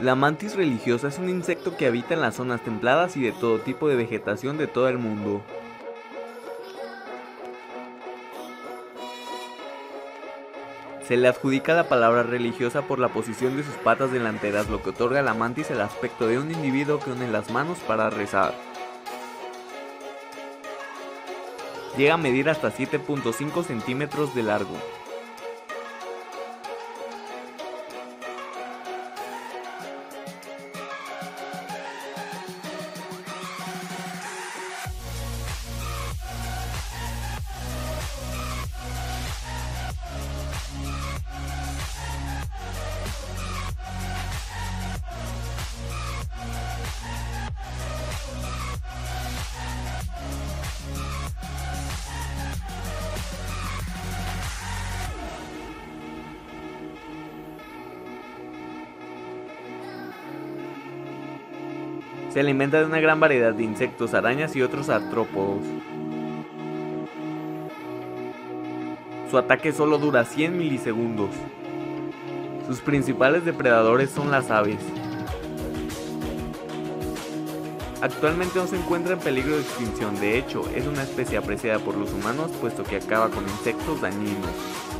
La mantis religiosa es un insecto que habita en las zonas templadas y de todo tipo de vegetación de todo el mundo. Se le adjudica la palabra religiosa por la posición de sus patas delanteras, lo que otorga a la mantis el aspecto de un individuo que une las manos para rezar. Llega a medir hasta 7.5 centímetros de largo. Se alimenta de una gran variedad de insectos, arañas y otros artrópodos. Su ataque solo dura 100 milisegundos. Sus principales depredadores son las aves. Actualmente no se encuentra en peligro de extinción, de hecho, es una especie apreciada por los humanos puesto que acaba con insectos dañinos.